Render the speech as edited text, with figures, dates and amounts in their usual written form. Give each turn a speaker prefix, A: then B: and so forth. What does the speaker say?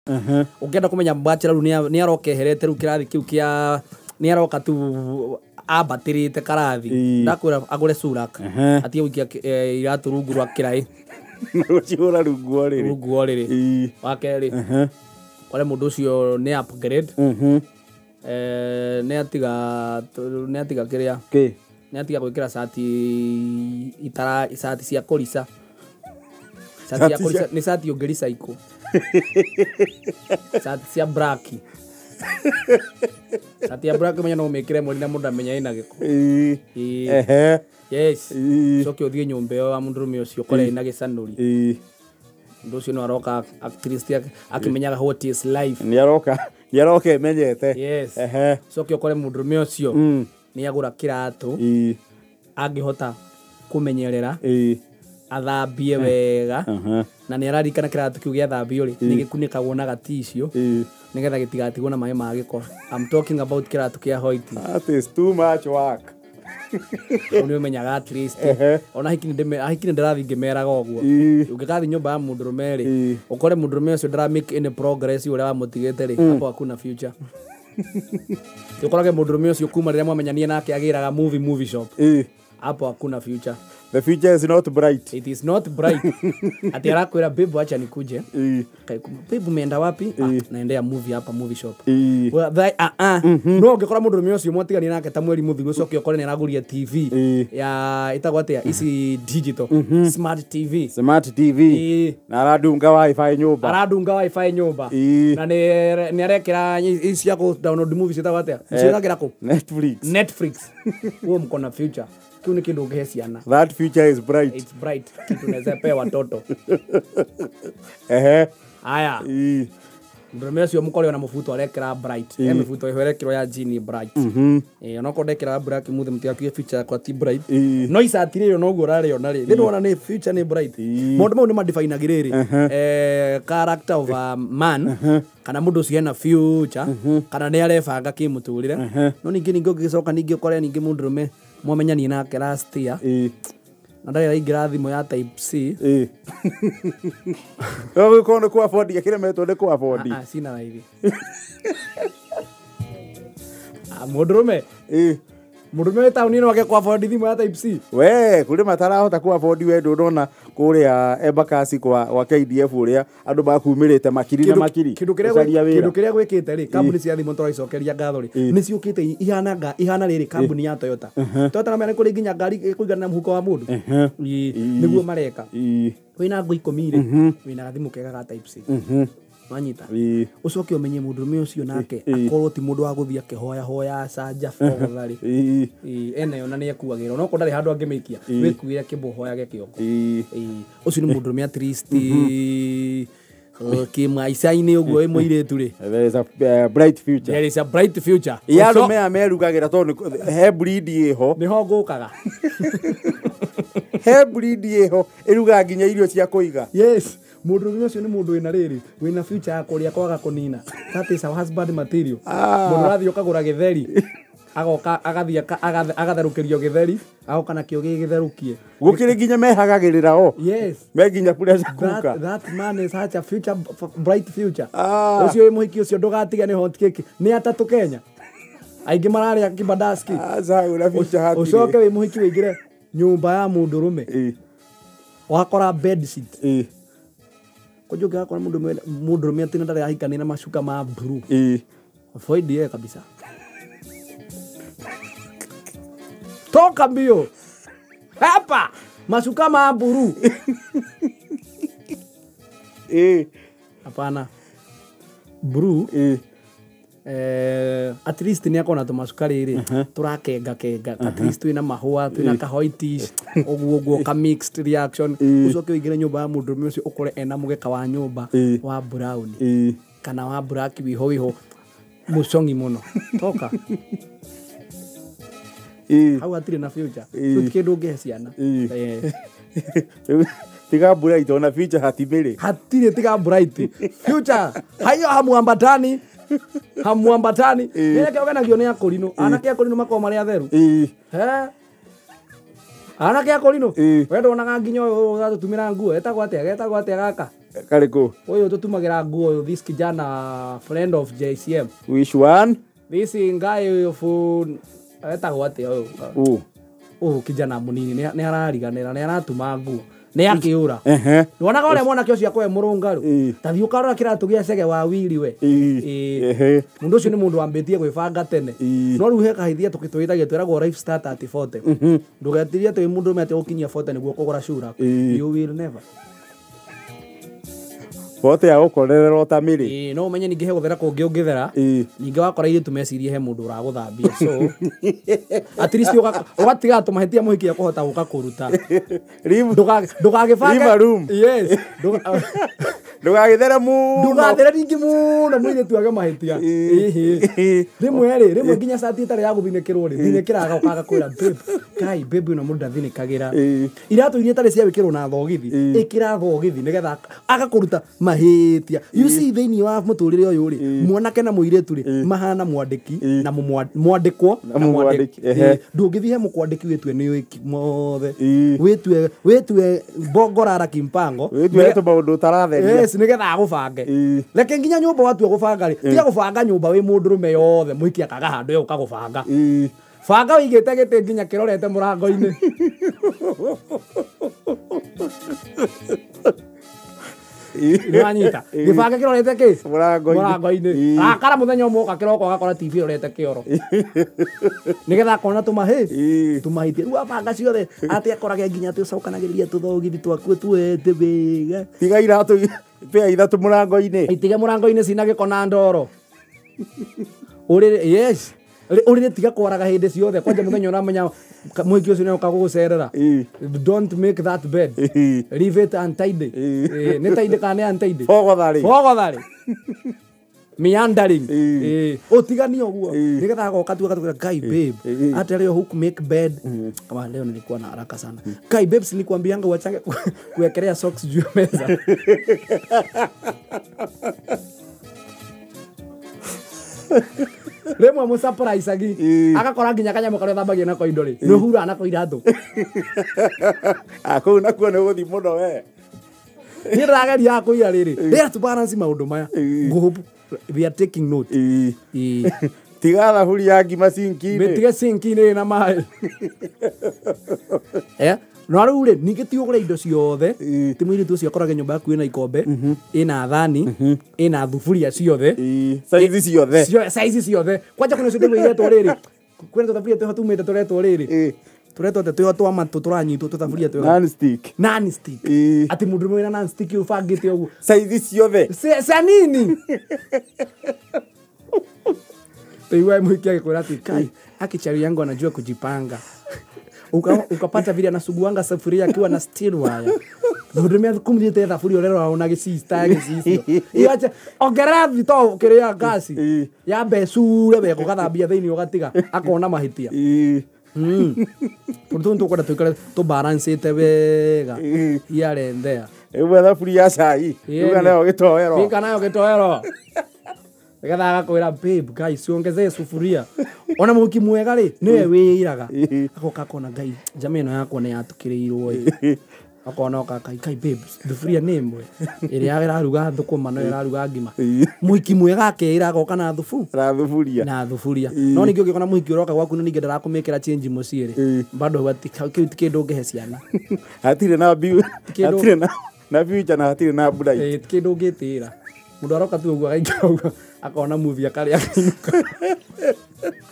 A: Ukienda kumenya bachelor ni arokeherete ru kirathi kiu kia ni aroka tu abatirite karathi ndakwira agure surak atie wikia iratu rungu rwa kirai
B: Uciura rungu oriri
A: wakeri kore mundu ucio ni upgrade ni atiga kiria ni atiga gwikira sati cia kurisa sati ya kurisa ni sati yongerisa iko sati cia braki sati ya braki menya no mekire muri na mundu amenya ina giko yes so ki uthie nyumba yo wa mundu rume ucio kore ina gicanuri ndu ucio no aroka actress akimenyaga what is life
B: ni aroka menyete
A: yes so ki ukore mundu rume ucio ni agura kiratu angihota kumenyerera athambie wega na ni ararikana kiratu kiu gia thambio ri ni gikunikagwo na gaticio nigetha gitigatigwo na mai ma giko. I'm talking about kiratu kia white.
B: That is too much work.
A: Oni umenyaga at least ona hikini ndirathi ngimeraga ogwo ungikathi nyumba ya mundu rumeri ukore mundu rumeri ucio ndara make any progress uria wa mutigete ri hapo hakuna future. Ukorage mundu rumeri ucio kuma riria mwamenyanie nake agiraga movie shop hapo hakuna future.
B: The future is not bright.
A: It is not bright. Ati arakwira babe acha nikuje. Babe umeenda wapi? Naendea movie hapa movie shop. Well, no ungikora mundu rumio ucio mwatigani nake ta mweri muthiru ucio ukore ni araguria TV ya itagwa atia isi digital smart TV.
B: Na aradunga wifi nyumba.
A: Na ni arekira isi ya ku download movies itagwa atia. Iciragira ku Netflix. Uo mkona future. Kiuni kindu ungeheciana.
B: That future is bright.
A: It's bright. Kitu naweza pea watoto. Aya. Ndume ucio mukore ona mufuto arekira bright. Mufuto ihorekiro ya jini bright. Onako ndekira black muthe mutia kia future kwa ti bright. No isatire no gurare ona ri. Thindo ona ni future ni bright. Mundu mau ni ma define agiriri. Character of a man kana mundu ucio ena future kana ni arebanga kimuturire. No ningi ngicoka ningi ukore ningi mundu rume mwamenyani nake last year na ndari raigira thimu ya type C
B: wewe ukoona ku afford ya kile meto ndiko afford
A: sina raithi mudurume tauni no wake ku afford thimu ya type C
B: we kuri matarahota ku afford we ndona kuria Embakasi kwa KDF uria andu bakumirite makiri na makiri
A: kindu kiria gwikite ri kambuni cia thimu turicokeria ngatho ri ni ciukite ihana riri kambuni ya Toyota na mene kuri nginya ngari kuigana na muhuko wa mundu niguo mareka wina ngui 10 ri wina thimu kega ga type C manyita ucoke umenye mundu rume ucio nake akorwo ti mundu wa guthia kihoya canja fogothari ene ona ni ekuagira no ko ndari handu angimikia wikuire kibohoyage kioko ucio ni mundu rume at least kimaicaini uguo imwiritu ri
B: there is a bright future yaru me amerugagira tondu he breed iho
A: niho ngukaga
B: he breed iho iruga nginya irio cia kuiga
A: yes mundu rume ucio ni mundu wina riri wina future ya kuria kwaga kunina that is our husband material mundu rathi ukagura githeri agoka agathia agatharukirio githeri agoka na kio githerukie
B: gukiri nginya mehagagirira
A: yes
B: me nginya pressure kuka
A: that man is such a future bright future ucio muhiki ucio ndugatiga ni hot cake ni atatu Kenya aingi mararia kibadaski
B: una future happy
A: ucoke wi muhiki wigire nyumba ya mundu rume wakora bed sheet kujuga kwa mundu rume atina ndari ahikani na mashuka ma blue avoid kabisa toka mbio hapa mashuka ma blue hapana blue at least ni akona to mashuka riri turakenga at least twina mahua twina kahoitish oguo ka mixed reaction ucoke wigire nyumba ya mundu rume ucio ukore ena mugeka wa nyumba wa brown kana wa black wiho mucongi muno toka hau atire na future tukiendu ungeheciana
B: tiga bright ona future hatire
A: tiga bright future hayo hamuambatani yake oganagio ni akorino anake akorino makoma mari atheru anake akorino we ndonaga nginyo ugatutumira nguo etagwo atia gaka
B: Kariku.
A: Oyo tutumagira nguo this kijana friend of JCM.
B: Which one?
A: This guy of etagwo atia oyo. Kijana munini ni arariganira ni aratuma nguo. Ni akiura. Ndonaga ore mwana kio cia kwe murungaru. Tathi ukarora kiratu gia cege wa wili we. Mundu ucio ni mundu ambitie gwibanga tene. No riu he kahithia tukitwithagia twiragwo life start at 40. Ndugetirie twi mundu mete ukinyia 40 niguo kugura shura. You will never.
B: Bote ya ukorererwo ta miri.
A: No umenye ninge he guthera kungi ungithera. Ninge wakora iri tumecirie he mundu uraguthambia. So at least ugatiga tumahitia muhikia kuhota guka kuruta. Ndugagibanga
B: room.
A: Yes.
B: Ndugagithera mu.
A: Ndugathera ringi muno mwire tuage mahitia. Rimwe nginya sati itare ya guthinekirwo ri. Thinekiraga ukaga kwira babe no mundu athinekagira. Iratu iria tare cia wikirwo na thogithi. Ikira thogithi nigetha agakuruta mahitia. You see thini wa muturire uyu ri mwanake na muiretu ri mahana mwandiki na mwandikwo na mwandiki. Ndungithie he mukwandiki wetwe ni wiki mothe. Wetwe bogorara kimpango.
B: Wetwe to maundu taratheria.
A: Yes nigetha agubange. Reke nginya nyumba watu agubanga ri. Tia gubanga nyumba wi mundu rume yothe muhiki akaga handu yo ukagubanga. Banga wigite gite nginya kirorete murango-ini. Nanyita. Gibanga kirorete ki? Murango-ini. Akara muthenya umuka kiroko agakora TV rorete kioro. Nigetha kona tumahitie. Rua banga ciothe ati akorage nginya tucokanagiriria tuthogithi twaku tuete wega.
B: Tiga iratu pe ithatu murango-ini.
A: Itige murango-ini cina gikona ndoro. Yes. Urire tiga kwaraga hindi ciothe kwanja muthenya uramenya muhiki ucio ni ukagugucerera. Don't make that bed. Leave it untidy. Ni tidy kana untidy. Fogothari. Meandering. Utigani oguo. Nigetha goka tu gatugira kai babe. Hata leo huku make bed. Kama leo nilikuwa na haraka sana. Kai babe silikwambianga uachange kuwekelea socks juu ya meza. Rimwe mu surprise agi agakora nginya kanyamo karia thambagia na koindo ri ni hura na koiratu
B: ako na kuona guthi muno we
A: ni rageria kuira riri there to balance maundu maya we are taking note
B: tiga thaburi ya ngima sinki-ini
A: tiga sinki-ini na mai no rä ningä ti å gå ra indo ciothe tä må irä tu å cio akorage nyå yaku ä na ikombe ä na thani ä na thuburia ciothe saizi ciothe kwanja kwä na cio ndä gwä iretwo rä rä kwä na tåthaburia twä ho tumä te tå retwo rä rä tå retwo te twä ho twa matå tå ranyitwo tå thaburia twega atä må ndå wä na å bangä te å guo
B: saizi ciothe
A: nini taiwa må hiki agä kwä ra atä kai akichari yangu anajua kujipanga ukapata vile anasuguanga sufuria akiwa na steel wire. Mudumia kumjite thafuria rero aona gicista gicisio. Iacha ongerera thito kiria gasi. Ya becure be kugathambia thiini ugatiga akona mahitia. Tuntu kwenda tukare to balance te wega. Iare ndea.
B: Ewe thafuria cai. Uga nayo gitoero.
A: Pika nayo gitoero. Nigetha agakwira babe guys ongeze sufuria. Ona muki mwega ri niwe wiraga. Akoka kona ngai njama ino yakwa ni yatukirirwo akona kai babe sufuria ni imwe iri iraruga thukuma no iraruga ngima. Muki mwega akira agoka na thufuria no ningi ugikona muhiki uroka gwaku no ningi ndarakumikira change muciiri bado kindu ngehe ciana
B: hatire na biu na future na hatire na budai
A: kindu ngitira mundu aroka tu uguo akaingira akona movie akaria akinuka